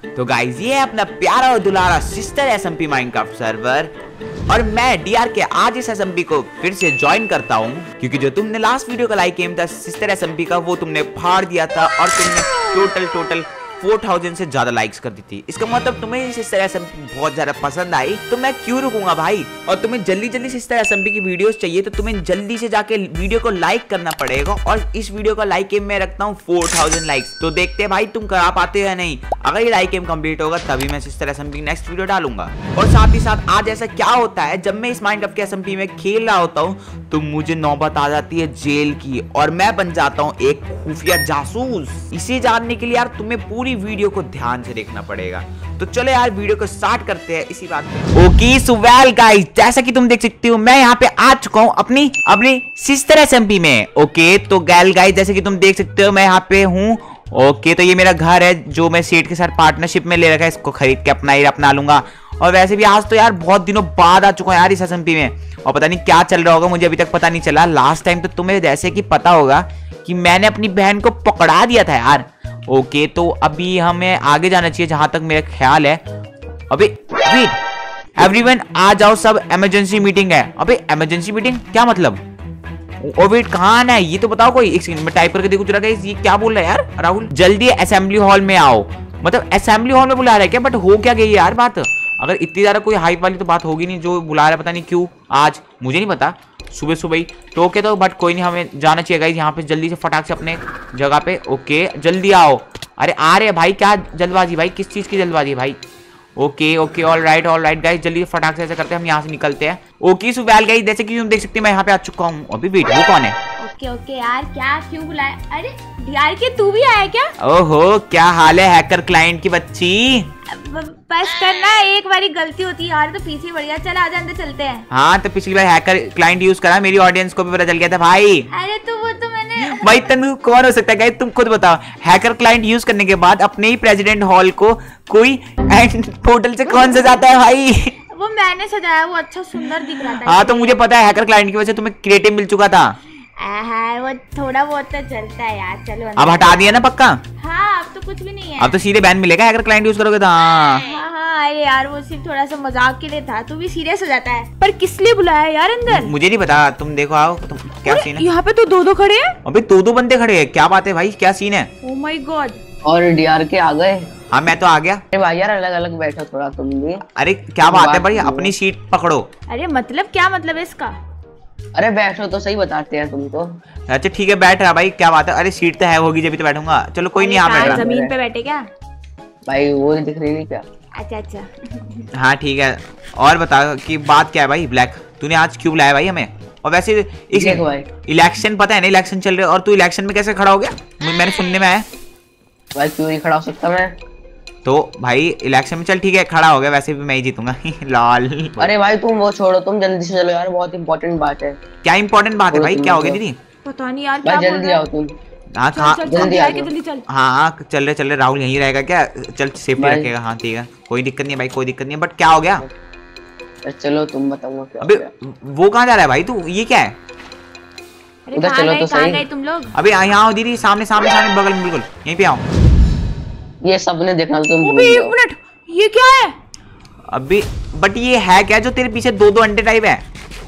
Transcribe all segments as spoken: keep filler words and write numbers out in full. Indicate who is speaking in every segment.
Speaker 1: तो गाइज ये है अपना प्यारा और दुलारा सिस्टर एसएमपी माइनक्राफ्ट सर्वर और मैं डीआर के आज इस एसएमपी को फिर से ज्वाइन करता हूँ क्योंकि जो तुमने लास्ट वीडियो का लाइक एम था सिस्टर एसएमपी का वो तुमने फाड़ दिया था और तुमने टोटल टोटल फोर थाउजेंड से ज्यादा लाइक्स कर दी थी। इसका मतलब तुम्हें सिस्टर एसएमपी बहुत ज्यादा पसंद आई तो मैं क्यों रुकूंगा भाई। और तुम्हें जल्दी जल्दी सिस्टर एसएमपी की वीडियोस चाहिए तो तुम्हें जल्दी से जाके वीडियो को लाइक करना पड़ेगा और इस वीडियो का लाइक एम मैं रखता हूँ फोर थाउजेंड लाइक्स। तो देखते हैं भाई तुम करा पाते हो या नहीं। अगर ये लाइक एम कंप्लीट होगा तभी मैं सिस्टर एसएमपी की नेक्स्ट वीडियो डालूंगा। और साथ ही साथ आज ऐसा क्या होता है जब मैं इस माइनक्राफ्ट के एसएमपी में खेल रहा होता हूँ तो मुझे नौबत आ जाती है जेल की और मैं बन जाता हूँ एक खुफिया जासूस। इसे जानने के लिए यार तुम्हें पूरी वीडियो को ध्यान से देखना पड़ेगा। तो चलो यार वीडियो को स्टार्ट करते हैं इसी बात पे। ओके सो वेल गाइस जैसा कि तुम देख सकते हो मैं यहाँ पे आ चुका हूँ अपनी अपनी सिस्टर एसएमपी में। ओके तो गैल गाइस जैसे कि तुम देख सकते हो मैं यहाँ पे हूँ। ओके तो ये मेरा घर है जो मैं सेठ के साथ पार्टनरशिप में ले रखा है। इसको खरीद के अपना ही अपना लूंगा। और वैसे भी आज तो यार बहुत दिनों बाद आ चुका हूँ यार इस एसएमपी में और पता नहीं क्या चल रहा होगा मुझे अभी तक पता नहीं चला। लास्ट टाइम तो तुम्हें जैसे कि पता होगा कि मैंने अपनी बहन को पकड़ा दिया था यार। ओके तो अभी हमें आगे जाना चाहिए जहां तक मेरा ख्याल है। अबे वेट एवरीवन आ जाओ सब इमरजेंसी मीटिंग है। अबे इमरजेंसी मीटिंग क्या मतलब? ओ वेट कहां है ये तो बताओ कोई। एक सेकंड में टाइप करके देखो जरा गाइस ये क्या बोल रहा है यार राहुल। जल्दी असेंबली हॉल में आओ। मतलब असेंबली हॉल में बुला रहा है क्या? बट हो क्या गई यार बात? अगर इतनी ज्यादा कोई हाइप वाली तो बात होगी नहीं जो बुला रहा है पता नहीं क्यों आज मुझे नहीं पता सुबह सुबह ही तो ओके तो बट कोई नहीं हमें जाना चाहिए गाइस यहाँ पे जल्दी से फटाक से अपने जगह पे। ओके जल्दी आओ। अरे आ रहे भाई क्या जल्दबाजी भाई किस चीज की जल्दबाजी भाई। Okay okay all right all right guys जल्दी फटाक से ऐसे करते हैं हम यहाँ से निकलते हैं। ओके सो वेल गाइस जैसे कि तुम देख सकते हैं मैं यहाँ पे आ चुका हूँ। अभी वेट वो कौन है?
Speaker 2: ओके ओके यार क्या क्यों बुलाया? अरे डीआर के तू भी आया क्या?
Speaker 1: ओहो क्या हाल है हैकर क्लाइंट की बच्ची।
Speaker 2: बस करना एक बारी गलती होती है यार तो पीछे बढ़िया। चल आजा अंदर चलते हैं।
Speaker 1: हाँ तो पिछली बार हैकर क्लाइंट यूज करा मेरी ऑडियंस को भी पता चल गया था भाई।
Speaker 2: अरे तो वो तो मैंने
Speaker 1: भाई तनु कौन हो सकता है गाइस तुम खुद बताओ। हैकर क्लाइंट यूज करने के बाद अपने ही प्रेसिडेंट हॉल को कोई पोर्टल से कौन सजाता है भाई?
Speaker 2: वो मैंने सजाया वो अच्छा सुंदर दिख रहा था।
Speaker 1: हाँ तो मुझे पता है हैकर क्लाइंट की वजह से तुम्हें क्रिएटिव मिल चुका था।
Speaker 2: है वो थोड़ा बहुत तो चलता है यार। चलो
Speaker 1: अब हटा दिया ना पक्का?
Speaker 2: हाँ अब तो कुछ भी नहीं है।
Speaker 1: अब तो सीधे बैन मिलेगा हैकर क्लाइंट यूज करोगे तो। हाँ
Speaker 2: हाँ हाँ अरे यार वो सिर्फ थोड़ा सा मजाक के लिए था। तू भी सीरियस हो जाता है। पर किस लिए बुलाया यार अंदर?
Speaker 1: मुझे नहीं पता तुम देखो आओ तुम क्या सीन है।
Speaker 2: यहाँ पे तो दो दो खड़े हैं।
Speaker 1: अबे दो दो बंदे खड़े हैं क्या बात है भाई क्या सीन है?
Speaker 2: Oh my god.
Speaker 3: और डीआर के आ गए?
Speaker 1: हाँ मैं तो आ गया।
Speaker 3: अरे भाई यार अलग अलग बैठो थोड़ा तुम भी।
Speaker 1: अरे क्या बात है भाई अपनी सीट पकड़ो।
Speaker 2: अरे मतलब क्या मतलब है इसका?
Speaker 3: अरे बैठो तो सही बताते हैं तुमको।
Speaker 1: अच्छा ठीक है बैठ रहा भाई क्या बात है। अरे सीट तो है होगी जब भी तो बैठूंगा। चलो कोई नहीं यहाँ बैठ रहा।
Speaker 2: जमीन पे बैठे क्या?
Speaker 3: भाई वो दिख रही नहीं क्या?
Speaker 2: अच्छा अच्छा
Speaker 1: हाँ ठीक है और बता कि बात क्या है भाई ब्लैक तूने आज क्यों बुलाया भाई हमें? और वैसे इस इलेक्शन पता है ना इलेक्शन चल रहे और तू इलेक्शन में कैसे खड़ा हो गया? मैंने सुनने में आया।
Speaker 3: भाई क्यों नहीं खड़ा हो सकता मैं?
Speaker 1: तो भाई इलेक्शन में चल ठीक है खड़ा हो गया वैसे भी मैं ही जीतूंगा लाल।
Speaker 3: अरे भाई तुम वो छोड़ो तुम जल्दी से चलो यार बहुत इंपॉर्टेंट बात है।
Speaker 1: क्या इंपॉर्टेंट बात है भाई क्या हो गया दीदी?
Speaker 2: पता नहीं यार क्या
Speaker 3: बोल रहे हो? जल्दी आओ तुम।
Speaker 1: हाँ हाँ
Speaker 3: जल्दी आ
Speaker 2: जल्दी चल।
Speaker 1: हाँ हाँ चल रहे चल रहे राहुल यहीं रहेगा क्या? चल सेफ्टी रखेगा। हाँ ठीक है कोई दिक्कत नहीं है भाई कोई दिक्कत नहीं है। बट क्या हो गया?
Speaker 3: चलो तुम बताओ क्या।
Speaker 1: अबे वो कहाँ जा रहा है भाई तू ये क्या है?
Speaker 2: उधर चलो तो सही। तुम लोग
Speaker 1: अबे यहाँ आओ दीदी सामने सामने सामने बगल में बिल्कुल यहीं पे आओ।
Speaker 3: ये सबने देखना तुम।
Speaker 2: अबे एक मिनट ये क्या है?
Speaker 1: अभी बट ये है क्या जो तेरे पीछे दो दो अंडे टाइप है?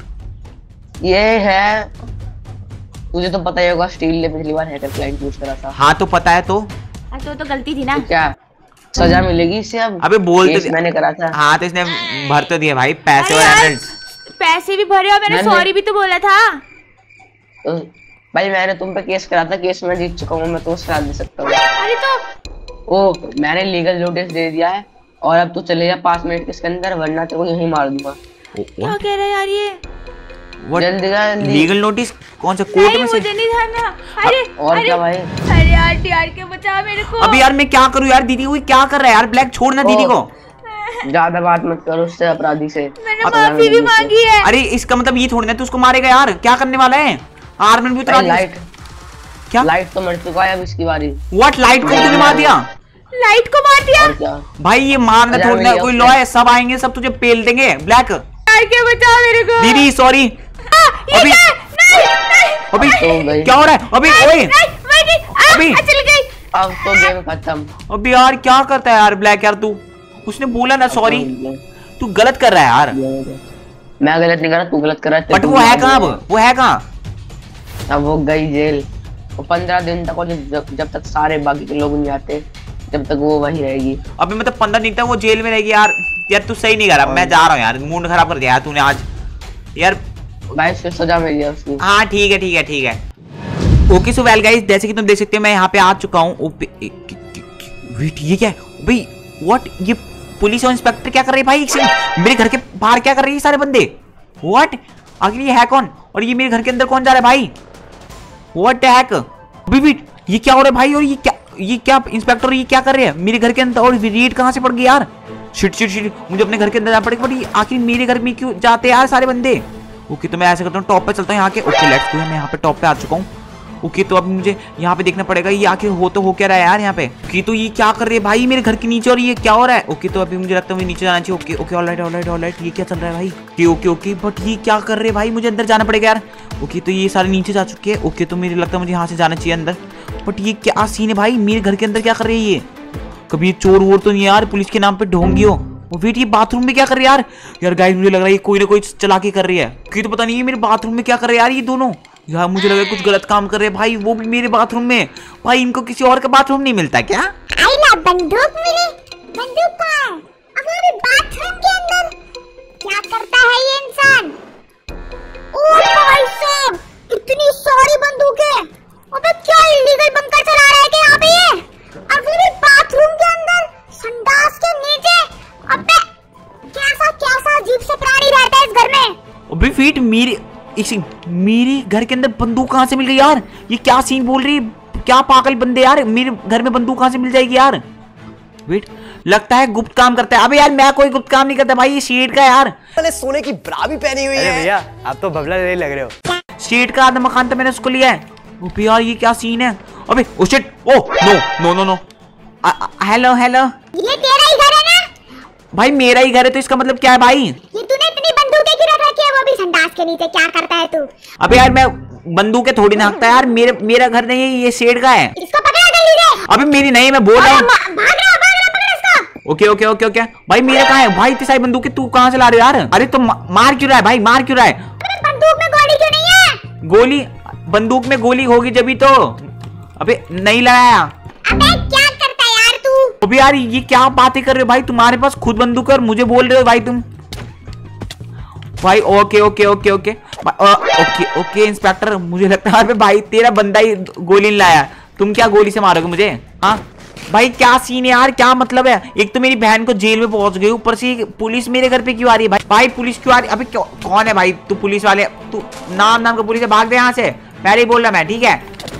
Speaker 3: ये है तुझे तो पता ही होगा स्टील ने पिछली बार हैकर क्लाइंट यूज करा था।
Speaker 1: हाँ तो पता है तो।
Speaker 2: तो तो गलती थी ना।
Speaker 3: तो क्या सजा मिलेगी इससे अब?
Speaker 1: अबे बोल तो
Speaker 3: मैंने करा था।
Speaker 1: हाँ तो इसने भर तो दिया भाई पैसे और एमरल्ड्स।
Speaker 2: पैसे भी भरे और मैंने सॉरी भी तो बोला था।
Speaker 3: तो भाई मैंने तुम पे केस करा था केस में जीत चुका हूँ मैं तो सजा दे सकता हूँ।
Speaker 2: अरे तो
Speaker 3: ओ मैंने लीगल नोटिस दे दिया है और अब तू चले जा पाँच मिनट के इसके अंदर वरना तेरे को यहीं मार दूंगा।
Speaker 2: क्या कह रहा है यार ये?
Speaker 3: जल्दी जल्दी।
Speaker 1: लीगल नोटिस कौन सा कोर्ट में से?
Speaker 2: मुझे नहीं जानना। अरे
Speaker 3: और क्या भाई?
Speaker 2: अरे यार डीआर के बचा मेरे को।
Speaker 1: अभी यार मैं क्या करूँ यार दीदी वो क्या कर रहा है यार ब्लैक छोड़ना दीदी को।
Speaker 3: ज्यादा बात मत करो उससे अपराधी से।
Speaker 2: मैंने माफी भी मांगी है।
Speaker 1: अरे इसका मतलब ये थोड़ी ना तू उसको मारेगा यार क्या करने वाला है? आर्मन भी उतरा
Speaker 3: लाइट
Speaker 1: क्या?
Speaker 3: लाइट तो मर चुका है अब इसकी बारी।
Speaker 1: व्हाट लाइट को तूने मार दिया?
Speaker 2: लाइट को मार दिया?
Speaker 3: और क्या
Speaker 1: भाई ये मारना थोड़ी ना कोई लॉ है सब आएंगे सब तुझे पेल देंगे ब्लैक।
Speaker 2: के बचा मेरे को
Speaker 1: दीदी सॉरी। अभी अभी क्या हो रहा है? अभी ओए अभी
Speaker 2: चल गई।
Speaker 3: अब तो गेम खत्म।
Speaker 1: अबे यार क्या करता है यार ब्लैक यार तू, उसने बोला ना सॉरी, तू गलत कर रहा है यार।
Speaker 3: मैं गलत नहीं कर रहा, तू गलत कर रहा है।
Speaker 1: बट वो है कहाँ, अब वो है कहाँ?
Speaker 3: अब वो गई जेल। वो पंद्रह दिन तक, और जब जब तक सारे बाकी के लोग नहीं आते जब तक वो वहीं रहेगी।
Speaker 1: अबे मतलब पंद्रह दिन तक वो जेल में रहेगी यार। यार तू सही नहीं कर रहा, मैं जा रहा हूँ यार, मूड खराब कर दिया यार तूने आज यार।
Speaker 3: भाई उसको सजा मिल गया उसकी।
Speaker 1: हाँ ठीक है ठीक है ठीक है। ओके सो वेल गाइस, जैसे कि तुम देख सकते हो मैं यहाँ पे आ चुका हूँ। वेट ये क्या है भाई? व्हाट, ये पुलिस और इंस्पेक्टर क्या कर रहे हैं भाई? मेरे घर के बाहर क्या कर रहे हैं सारे बंदे? व्हाट, आखिर ये है कौन? और ये मेरे घर के अंदर कौन जा रहा है भाई? What the Keck? वेट ये क्या हो रहा है भाई? और ये क्या, ये क्या इंस्पेक्टर ये क्या कर रहे हैं मेरे घर के अंदर? और रेड कहाँ से पड़ गई यार? शिट शिट शिट, मुझे अपने घर के अंदर जाना पड़ेगा। बट आखिर मेरे घर में क्यों जाते यार सारे बंदे? ओके तो मैं ऐसे करता हूँ, टॉप पे चलता हूँ यहाँ के। ओके लेट्स गो, मैं यहाँ पे टॉप पे आ चुका हूँ। ओके तो अब मुझे यहाँ पे देखना पड़ेगा ये आखिर हो तो हो क्या रहा है यार यहाँ पे। ओके तो ये क्या कर रहे हैं भाई मेरे घर के नीचे, और ये क्या हो रहा है? ओके तो अभी मुझे लगता है मुझे नीचे जाना चाहिए। Okay okay alright alright alright, ये क्या चल रहा है भाई? ओके ओके ओके बट ये क्या कर रहे हैं भाई? मुझे अंदर जाना पड़ेगा यार। ओके तो ये सारे नीचे जा चुके हैं। ओके तो मुझे लगता है मुझे यहाँ से जाना चाहिए अंदर। बट ये क्या सीन है भाई? मेरे घर के अंदर क्या कर रहे हैं ये? कभी ये चोर वोर तो नहीं यार पुलिस के नाम पे ढोंगी हो? वेट ये बाथरूम में क्या कर रही है यार? यार गाइस मुझे लग रहा है ये कोई ना कोई चालाकी कर रही है। कि तो पता नहीं है मेरे बाथरूम में क्या कर रहे हैं यार ये दोनों। यार मुझे लगा कुछ गलत काम कर रहे हैं भाई, वो भी मेरे बाथरूम में। भाई इनको किसी और का बाथरूम नहीं मिलता क्या?
Speaker 4: आईला बंदूक मिली, बंदूक कहाँ है? हमारे बाथरूम के अंदर क्या करता है ये इंसान? ओ भाई साहब, इतनी सारी बंदूकें! अबे क्या इलीगल बंकर चला रहा है क्या यहाँ पे ये? अगले बाथरूम के अंदर, संडास के नीचे। अबे कैसा कैसा अजीब सा प्राणी रहता है इस घर में।
Speaker 1: अबे फीट मेरी मेरे घर के अंदर बंदूक कहाँ से मिल गई यार? ये क्या सीन बोल रही है? क्या पागल बंदे यार, मेरे घर में बंदूक कहाँ से मिल जाएगी यार? वेट लगता है गुप्त काम करता है। अबे यार मैं कोई गुप्त काम नहीं करता भाई, ये शेड का यार।
Speaker 5: मैंने सोने की ब्रा भी पहनी हुई है। भैया आप तो बबला ले लग रहे हो।
Speaker 1: शेड का आधा मकान तो मैंने उसको लिया है। अबे यार ये क्या सीन है? अबे oh shit, oh no no no no, hello hello,
Speaker 4: ये तेरा ही घर है ना?
Speaker 1: भाई मेरा ही घर है तो इसका मतलब क्या है भाई?
Speaker 4: ये तूने इतनी बंदूकें क्यों रख रखी है, वो भी संडास के नीचे? क्या करता है तू?
Speaker 1: अबे यार मैं बंदूकें थोड़ी ना रखता यार, मेरे मेरा घर नहीं है, ये शेड का है।
Speaker 4: इसको पकड़ा गली रे।
Speaker 1: अबे मेरी नहीं, मैं बोल रहा हूँ।
Speaker 4: भाग रहा भाग रहा, पकड़ इसको।
Speaker 1: ओके ओके ओके ओके भाई मेरा कहाँ है भाई? इतनी सारी बंदूकें तू कहाँ से ला रहे हो यार? अरे तुम मार क्यों रहा है भाई, मार क्यों रहा है?
Speaker 4: बंदूक में गोली क्यों नहीं है?
Speaker 1: गोली, बंदूक में गोली होगी जब ही तो। अबे नहीं लगाया।
Speaker 4: अबे क्या करता है यार तू?
Speaker 1: अबे यार ये क्या बातें कर रहे हो भाई? तुम्हारे पास खुद बंदूक है और मुझे बोल रहे हो भाई तुम? भाई okay okay okay okay okay okay inspector, मुझे लगता है भाई तेरा बंदा ही गोली नहीं लाया, तुम क्या गोली से मारोगे मुझे? हाँ भाई क्या सीन है यार, क्या मतलब है? एक तो मेरी बहन को जेल में पहुंच गई, ऊपर से पुलिस मेरे घर पे क्यों आ रही है भाई? भाई पुलिस क्यों आ रही है? अबे कौन है भाई तू? पुलिस वाले तू नाम नाम का पुलिस है, भाग दे यहाँ से, पहले ही बोल रहा मैं, ठीक है?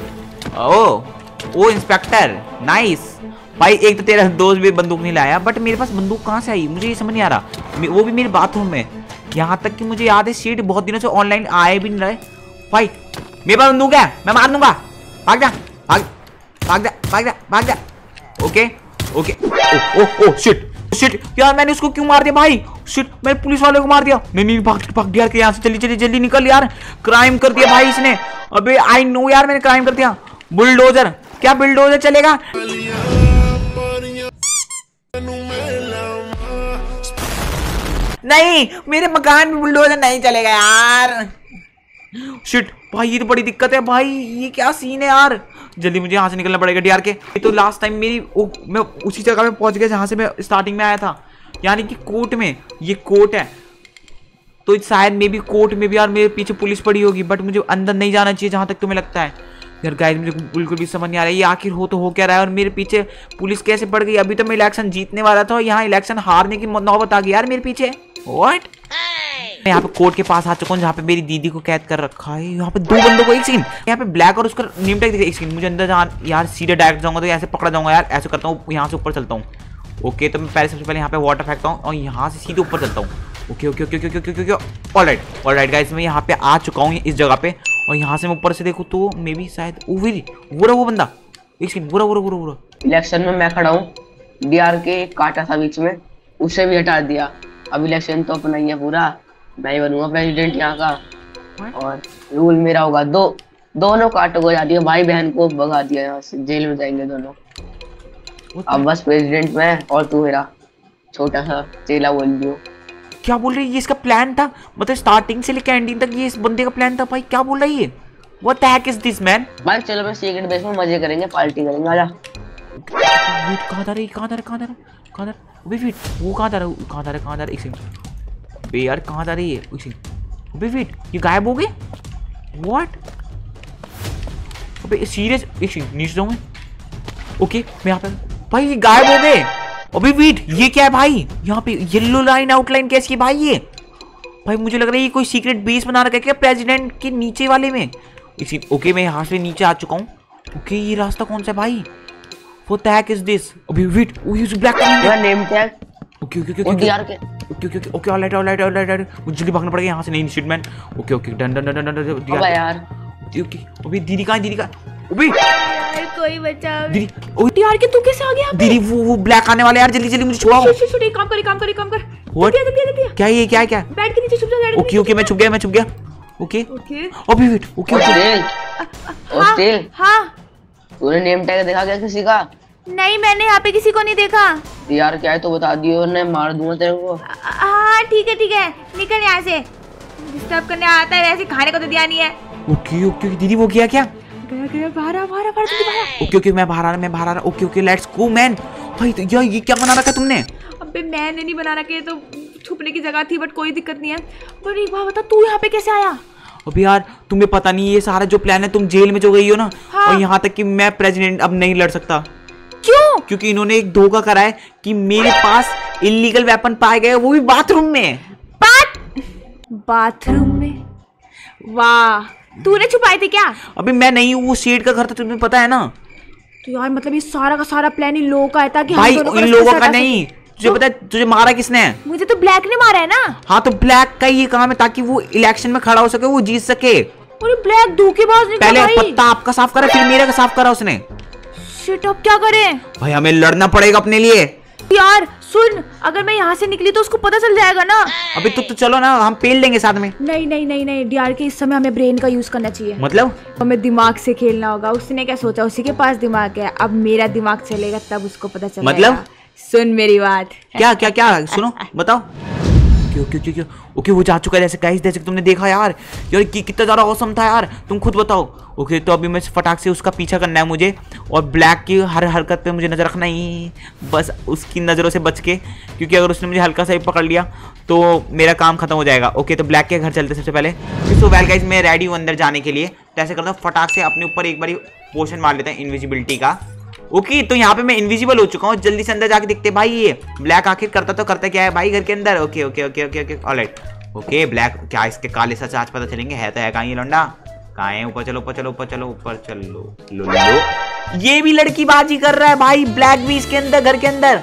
Speaker 1: Oh oh inspector nice. भाई एक तो तेरा दोस्त भी बंदूक नहीं लाया, बट मेरे पास बंदूक कहाँ से आई मुझे ये समझ नहीं आ रहा, वो भी मेरे बाथरूम में। यहाँ तक कि मुझे याद है शीट बहुत दिनों से ऑनलाइन आए भी नहीं रहे। भाई मेरे पास बंदूक है, मैं मार दूंगा, भाग जा भाग भाग जा भाग जा भाग जा। Okay okay oh oh oh shit shit यार, मैंने उसको क्यों मार दिया भाई? शिट मैंने पुलिस वाले को मार दिया। नहीं नहीं भाग भाग दिया के यहाँ से, जल्दी जल्दी जल्दी निकल यार, क्राइम कर दिया भाई इसने। अबे आई नो यार मैंने क्राइम कर दिया। बुलडोजर, क्या बुलडोजर चलेगा? नहीं मेरे मकान में बुलडोजर नहीं चलेगा यार। शिट भाई ये तो बड़ी दिक्कत है भाई, ये क्या सीन है यार? जल्दी मुझे यहाँ से निकलना पड़ेगा डीआर के। ये तो लास्ट टाइम मेरी ओ, मैं उसी जगह पे पहुंच गया जहां से मैं स्टार्टिंग में आया था, यानी कि कोर्ट में। ये कोर्ट है तो शायद मे भी कोर्ट में भी यार मेरे पीछे पुलिस पड़ी होगी, बट मुझे अंदर नहीं जाना चाहिए जहां तक तुम्हें लगता है यार। गाइस मुझे बिल्कुल भी समझ नहीं आ रहा है ये आखिर हो तो हो क्या रहा है, और मेरे पीछे पुलिस कैसे पड़ गई? अभी तो मैं इलेक्शन जीतने वाला था और यहाँ इलेक्शन हारने की नौबत आ गई यार मेरे पीछे। व्हाट? मैं यहाँ पे कोर्ट के पास आ चुका हूँ जहाँ पे मेरी दीदी को कैद कर रखा है। यहाँ पे दो बंदों को, एक सेकंड, यहाँ पे ब्लैक और उसका नेम टैग दिखा। एक सेकंड मुझे अंदर जान यार, सीधे डायरेक्ट जाऊंगा तो ऐसे पकड़ा जाऊंगा यार। ऐसे करता हूँ, यहाँ से ऊपर चलता हूँ। ओके तो मैं पहले सबसे पहले यहाँ पे वाटर फेंकता हूँ और यहाँ से सीधे ऊपर चलता हूँ। Okay okay okay okay okay okay alright alright guys, मैं यहाँ पे आ चुका हूँ इस जगह पे, और यहाँ से मैं ऊपर से देखूँ तो मे बी शायद वो वो बंदा, एक सेकंड, बुरा बुरा बुरा बुरा
Speaker 3: इलेक्शन में मैं खड़ा हूँ, डीआर के काटा था बीच में, उसे भी हटा दिया। अब इलेक्शन तो अपना ही है पूरा, मैं ही बनूंगा प्रेसिडेंट यहाँ का, और रूल मेरा होगा। दो दोनों काटो को जा दिया, भाई बहन को भगा दिया यहाँ से, जेल में जाएंगे दोनों। अब बस प्रेसिडेंट मैं और तू मेरा छोटा सा चेला बोल दियो।
Speaker 1: क्या बोल रही है? ये इसका प्लान था, मतलब स्टार्टिंग से लेकर एंडिंग तक ये इस बंदे का प्लान था भाई। क्या बोल रही है? What the heck is this man?
Speaker 3: भाई चलो मैं सीक्रेट बेस में मजे करेंगे, पार्टी करेंगे, आजा।
Speaker 1: वेट कहाँ जा रही? कहाँ जा रहा? कहाँ जा रहा? कहाँ जा रहा? अबे वेट, वो कहाँ जा रहा? कहाँ जा रहा? कहाँ जा रहा? एक सेकंड। बे यार कहाँ जा रही है? एक सेकंड। अबे वेट, ये गायब हो गए? What? अबे सीरियस? एक सेकंड नीचे जाऊँ मैं। ओके मैं यहाँ पे, भाई ये गायब हो गए। अबे वेट, ये क्या है भाई? यहाँ पे येलो लाइन आउटलाइन कैसी है भाई? ये भाई मुझे लग रहा है ये कोई सीक्रेट बेस बना रखा है क्या प्रेसिडेंट के नीचे वाले में? इसी ओके मैं यहाँ से नीचे आ चुका हूँ। ओके ये रास्ता कौन सा है भाई? What the heck is this? अभी वेट, वो ये ब्लैक
Speaker 3: मेरा name tag.
Speaker 1: Okay okay okay
Speaker 3: okay यार के
Speaker 1: okay okay okay alright alright alright, मुझे जल्दी भागना पड़ेगा यहाँ से। नहीं shit man. Okay okay done done done done done
Speaker 3: अबे यार
Speaker 1: ओके। अभी दीदी कहाँ है? दीदी का अभी
Speaker 2: यार कोई बचाओ।
Speaker 1: दीदी ओ
Speaker 2: यार के तू कैसे आ गया?
Speaker 1: दीदी वो वो ब्लैक आने वाले यार, जल्दी जल्दी मुझे छुड़ाओ।
Speaker 2: शुट शुट काम कर काम कर काम कर।
Speaker 1: What?
Speaker 2: जल्दी जल्दी जल्दी।
Speaker 1: क्या ये क्या क्या?
Speaker 2: बैठ के नीचे छुप जा। बैठ
Speaker 1: ओके ओके मैं छुप गया मैं छुप गया। ओके
Speaker 2: ओके
Speaker 1: अभी wait okay okay
Speaker 3: hostel hostel
Speaker 2: हाँ
Speaker 3: तूने नेम टैग देखा क्या किसी का?
Speaker 2: नहीं मैंने यहाँ पे किसी को नहीं देखा।
Speaker 3: यार क्या है तो बता दियो, वरना मार दूंगा तेरे को।
Speaker 2: हाँ ठीक है ठीक है, निकल यहाँ से। डिस्टर्ब करने आता है, वैसे खाने को तो दिया नहीं है।
Speaker 1: ओके ओके दीदी वो किया क्या?
Speaker 2: गया गया बाहर आ, बाहर आ, बाहर जल्दी बाहर आ।
Speaker 1: ओके ओके मैं बाहर आ रहा मैं बाहर आ रहा। Okay okay let's go man. भाई तो यार ये क्या बना रखा तुमने?
Speaker 2: अबे मैंने नहीं बना रखे, तो छुपने की जगह थी, बट कोई दिक्कत नहीं है। पर एक बात बता, तू यहाँ पे कैसे आया?
Speaker 1: अभी यार तुम्हें पता नहीं ये सारा जो प्लान है, तुम जेल में जो गई हो ना।
Speaker 2: हाँ।
Speaker 1: और यहाँ तक कि मैं प्रेसिडेंट अब नहीं लड़ सकता।
Speaker 2: क्यों?
Speaker 1: क्योंकि इन्होंने एक धोखा करा है कि मेरे पास इलीगल वेपन पाए गए, वो भी बाथरूम में।
Speaker 2: बात बाथरूम में? वाह, तूने छुपाए थे क्या?
Speaker 1: अभी मैं नहीं हूँ, वो शेड का घर था, तुम्हें पता है ना।
Speaker 2: तो यार मतलब ये सारा का सारा प्लान इन लोगों का है, ताकि
Speaker 1: भाई
Speaker 2: हम दोनों
Speaker 1: इन लोगों का नहीं, तुझे पता है तुझे मारा किसने है?
Speaker 2: मुझे तो ब्लैक ने मारा है ना।
Speaker 1: हाँ तो ब्लैक का ये काम है ताकि वो इलेक्शन में खड़ा हो सके, वो जीत सके।
Speaker 2: अरे ब्लैक धोखेबाज निकला
Speaker 1: पहले
Speaker 2: भाई।
Speaker 1: पत्ता आपका साफ करा, फिर मेरा का साफ करा उसने।
Speaker 2: शिट, अब क्या करें?
Speaker 1: भाई हमें लड़ना पड़ेगा अपने लिए।
Speaker 2: यार सुन, अगर मैं यहाँ से निकली तो उसको पता चल जाएगा ना।
Speaker 1: अभी तो, तो चलो ना, हम पेल लेंगे साथ में।
Speaker 2: नहीं नहीं नहीं नहीं डीआर के, इस समय हमें ब्रेन का यूज करना चाहिए।
Speaker 1: मतलब
Speaker 2: हमें दिमाग से खेलना होगा। उसने क्या सोचा, उसी के पास दिमाग है। अब मेरा दिमाग चलेगा तब उसको पता चलेगा।
Speaker 1: मतलब?
Speaker 2: सुन मेरी बात।
Speaker 1: क्या क्या क्या सुनो बताओ। क्यों क्यों क्यों क्यों ओके वो जा चुका है, जैसे गाइस जैसे तुमने देखा यार। यार कि कितना ज़्यादा औसम था यार, तुम खुद बताओ। ओके तो अभी मैं फटाक से उसका पीछा करना है मुझे, और ब्लैक की हर हरकत पे मुझे नज़र रखना ही, बस उसकी नज़रों से बच के, क्योंकि अगर उसने मुझे हल्का सा ही पकड़ लिया तो मेरा काम खत्म हो जाएगा। ओके तो ब्लैक के घर चलते सबसे पहले। सो वेल गाइस मैं रेडी हूँ अंदर जाने के लिए। तो ऐसे करता हूँ, फटाक से अपने ऊपर एक बारी पोशन मार लेते हैं इनविजिबिलिटी का। ओके तो यहाँ पे मैं इनविजिबल हो चुका हूँ। जल्दी से अंदर जाके देखते भाई ये ब्लैक आखिर करता तो करता क्या है भाई घर के अंदर। Okay okay okay okay okay alright. Okay black क्या इसके काले सच आज पता चलेंगे, है तो है कहाँ ये लौंडा? कहाँ है? ऊपर चलो ऊपर चलो ऊपर चलो ऊपर चलो। लो लो ये भी लड़की बाजी कर रहा है भाई, ब्लैक भी इसके अंदर घर के अंदर।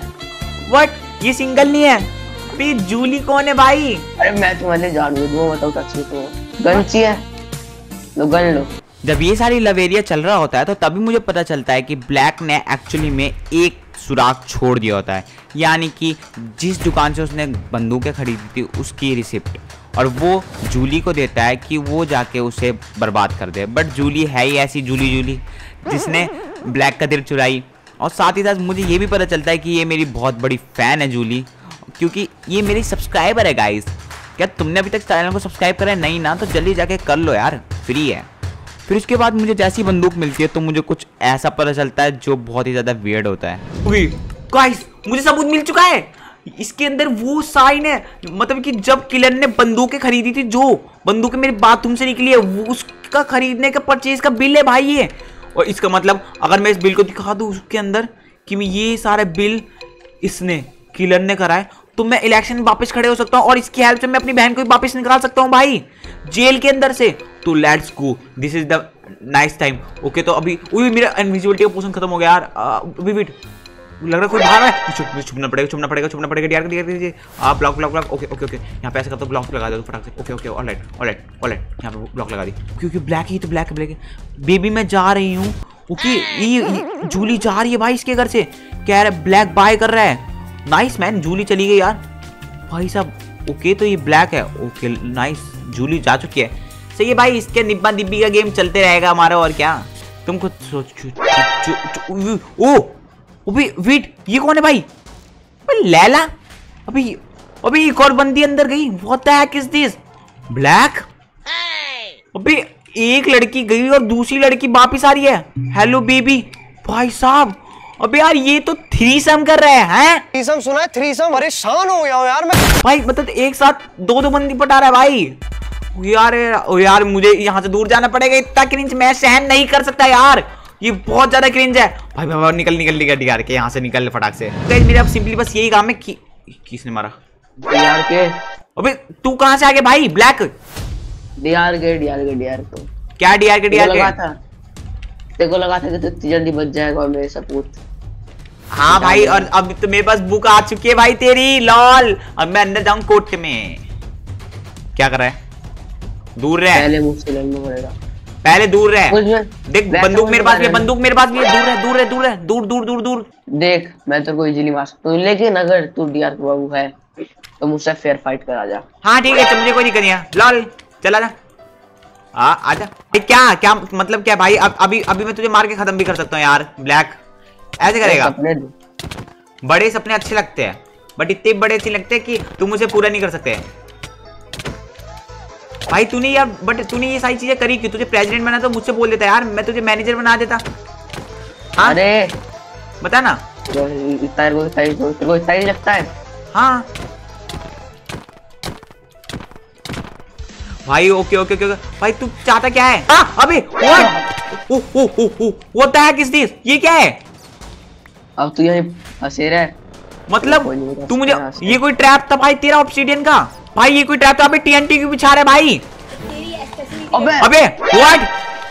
Speaker 1: व्हाट, ये सिंगल नहीं है? अभी जूली कौन है भाई?
Speaker 3: अरे मैं तुम्हारे जान दूंगा, बताओ अच्छी तो गन चाहिए, लो गन लो।
Speaker 1: जब ये सारी लवेरिया चल रहा होता है तो तभी मुझे पता चलता है कि ब्लैक ने एक्चुअली में एक सुराग छोड़ दिया होता है, यानी कि जिस दुकान से उसने बंदूकें खरीदी थी उसकी रिसिप्ट, और वो जूली को देता है कि वो जाके उसे बर्बाद कर दे। बट जूली है ही ऐसी जूली जूली जिसने ब्लैक का दिल चुराई। और साथ ही साथ मुझे ये भी पता चलता है कि ये मेरी बहुत बड़ी फ़ैन है जूली, क्योंकि ये मेरी सब्सक्राइबर है गाइस। क्या तुमने अभी तक चैनल को सब्सक्राइब करा है? नहीं ना, तो जल्दी जाके कर लो यार, फ्री है। फिर उसके बाद मुझे जैसी बंदूक मिलती है तो मुझे कुछ ऐसा पता चलता है जो बहुत ही ज़्यादा वियर्ड होता है। गाइस मुझे सबूत मिल चुका है, इसके अंदर वो साइन है, मतलब कि जब किलर ने बंदूकें खरीदी थी, जो बंदूकें मेरे बाथरूम से निकली है, वो उसका खरीदने का परचेज का बिल है भाई ये। और इसका मतलब अगर मैं इस बिल को दिखा दूँ उसके अंदर कि मैं ये सारे बिल इसने किलर ने करा है, तो मैं इलेक्शन में वापस खड़े हो सकता हूँ और इसकी हेल्प से मैं अपनी बहन को भी वापस निकाल सकता हूँ भाई जेल के अंदर से। तो let's go, this is the nice time. Okay तो अभी वही मेरा इनविजिबिलिटी का पोशन खत्म हो गया यार। अभी वेट, लग रहा है कोई बाहर है। छुप छुपना पड़ेगा छुपना पड़ेगा छुपना पड़ेगा यार यार दीजिए आप block block block. Okay okay okay यहाँ पे ऐसा करता हूँ, ब्लॉक लगा दो फटाक से। Okay okay alright alright alright यहाँ पे ब्लॉक लगा दी, क्योंकि ब्लैक ही तो ब्लैक ब्लैक है। बेबी मैं जा रही हूँ। ओके ये जूली जा रही है भाई इसके घर से, कह रहा है ब्लैक बाय कर रहा है। नाइस मैन, जूली चली गई यार भाई साहब। ओके तो ये ब्लैक है। ओके नाइस, जूली जा चुकी है। सही है भाई, इसके निब्बा निब्बी का गेम चलते रहेगा हमारा, और क्या। तुम खुद सोच। ओ अभी वेट, ये कौन है भाई? अबे लैला, अभी अभी एक और बंदी अंदर गई। What the heck is this? Black, अबे एक लड़की गई और दूसरी लड़की वापिस आ रही है। Hello baby. भाई साहब, अबे यार ये तो थ्रीसम कर रहे हैं।
Speaker 5: थ्रीसम सुना है? थ्रीसम, परेशान हो गया हूं यार मैं।
Speaker 1: भाई मतलब एक साथ दो दो बंदी पटा रहा है भाई। यार ओ यार मुझे यहाँ से दूर जाना पड़ेगा, इतना क्रिंज मैं सहन नहीं कर सकता यार, ये बहुत ज्यादा क्रिंज है। भाई भाई निकल निकल निकल डीआर के यहाँ से निकल फटाक से। मेरे अब सिंपली बस यही काम है कि किसने मारा?
Speaker 3: डीआर के।
Speaker 1: अबे तू कहाँ से आ गया भाई? ब्लैक।
Speaker 3: डीआर के डीआर के डीआर को
Speaker 1: क्या डीआर के डीआर
Speaker 3: लगा
Speaker 1: के?
Speaker 3: था, तेरे को लगा था कि तू इतनी जल्दी बच जाएगा और मेरे सपूत।
Speaker 1: हाँ भाई, और अब तो मेरे पास बुक आ चुकी है भाई तेरी, लॉल। अब मैं अंदर जाऊं कोर्ट में। क्या कर रहा है? दूर रहे।
Speaker 3: पहले मुझसे लड़ना पड़ेगा।
Speaker 1: पहले दूर रहे।
Speaker 3: कुछ में
Speaker 1: देख बंदूक मेरे पास भी है, बंदूक मेरे पास भी है। दूर है, दूर है, दूर है, दूर दूर दूर दूर।
Speaker 3: देख मैं तेरे को इजीली मार सकता हूँ, लेकिन अगर तू डीआर के बाबू है तो मुझसे फेयर फाइट करा जा।
Speaker 1: हाँ ठीक है, मुझे कोई दिक्कत नहीं है। लॉल चला जा। आ आजा। क्या क्या मतलब क्या भाई? अब अभी अभी मैं तुझे मार के खत्म भी कर सकता हूँ यार। ब्लैक ऐसे करेगा?
Speaker 3: सपने
Speaker 1: बड़े सपने अच्छे लगते हैं, बट इतने बड़े अच्छे लगते हैं कि तुम मुझे पूरा नहीं कर सकते भाई। तूने यार बट तूने ये सारी चीजें करी क्यों? तुझे प्रेसिडेंट बना तो मुझसे बोल देता यार, मैं तुझे मैनेजर बना देता। हाँ
Speaker 3: अरे
Speaker 1: बता ना।
Speaker 3: इतना को सही को सही लगता है?
Speaker 1: हाँ भाई ओके ओके ओके भाई, तू चाहता क्या है? हाँ अबे what? Oh oh oh oh what the heck is this? ये क्या है?
Speaker 3: अब तू यहीं फंसे रह।
Speaker 1: मतलब तू मुझे, ये कोई ट्रैप था भाई तेरा ऑब्सीडियन का? भाई ये कोई ट्रैप था? अबे टीएनटी क्यों बिछा रहा है भाई?
Speaker 3: अबे
Speaker 1: अबे व्हाट?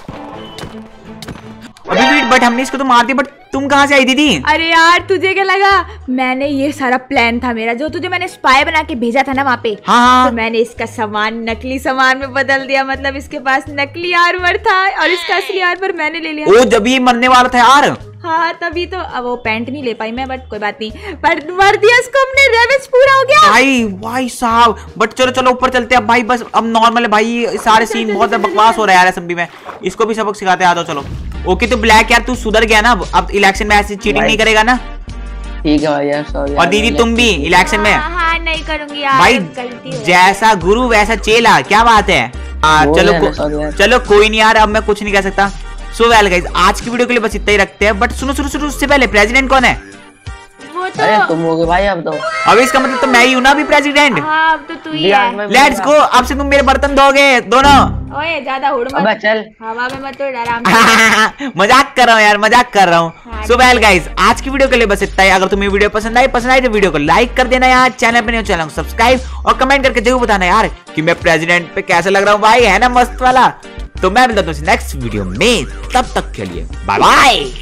Speaker 1: अबे वेट, बट हमने इसको तो मार दिया, बट तुम कहाँ से आई दीदी?
Speaker 2: अरे यार तुझे क्या लगा? मैंने ये सारा प्लान था मेरा, जो तुझे मैंने स्पाई बना के भेजा था ना वहाँ पे।
Speaker 1: हाँ हाँ।
Speaker 2: तो मैंने इसका सामान नकली सामान में बदल दिया। मतलब इसके पास नकली आर्मर था और इसका असली आर्मर मैंने ले लिया।
Speaker 1: ओ जब ये मरने वाला था यार।
Speaker 2: हाँ तभी तो। अब वो पैंट नहीं ले पाई मैं, बट कोई बात नहीं, पर मर दिया इसको हमने। रेवेज पूरा हो गया
Speaker 1: भाई। भाई साहब, बट चलो चलो ऊपर चलते हैं अब भाई। बस अब नॉर्मल है भाई, सारे सीन बहुत बकवास हो रहा है यार एसएमपी में। इसको भी सबक सिखाते आ जाओ चलो। ओके तो ब्लैक यार तू सुधर गया ना, अब इलेक्शन में ऐसी चीटिंग नहीं करेगा ना?
Speaker 3: ठीक है भाई यार, सॉरी।
Speaker 1: और दीदी तुम भी इलेक्शन में?
Speaker 2: हाँ, हाँ नहीं करूंगी यार
Speaker 1: भाई
Speaker 2: गलती हो।
Speaker 1: जैसा गुरु वैसा चेला, क्या बात है? आ, चलो को, चलो कोई नहीं यार, अब मैं कुछ नहीं कह सकता। सो वेल गाइस, आज की वीडियो के लिए बस इतना ही रखते हैं। बट सुनो सुनो सुनो, उससे पहले प्रेसिडेंट कौन है?
Speaker 2: वो तो
Speaker 3: अरे तुम हो गए भाई अब तो।
Speaker 1: अब इसका मतलब तो मैं ही हूँ ना अभी प्रेसिडेंट।
Speaker 2: हाँ अब तो तू ही है।
Speaker 1: लेट्स गो, अब से तुम मेरे बर्तन धोगे दोनों।
Speaker 2: ओए ज्यादा हुड़ मत।
Speaker 3: अबे चल।
Speaker 2: हवा में मत उड़, आराम से।
Speaker 1: मजाक कर रहा हूँ यार, मजाक कर रहा हूँ।
Speaker 2: हाँ,
Speaker 1: सो वेल गाइस, आज की वीडियो के लिए बस इतना ही। अगर तुम्हें वीडियो पसंद आई पसंद आई तो वीडियो को लाइक कर देना यार, चैनल पे नहीं चैनल को सब्सक्राइब और कमेंट करके जरूर बताना यार कि मैं प्रेसिडेंट पे कैसा लग रहा हूँ भाई, है ना मस्त वाला। तो मैं मिलता हूँ नेक्स्ट वीडियो में, तब तक के लिए बाय बाय।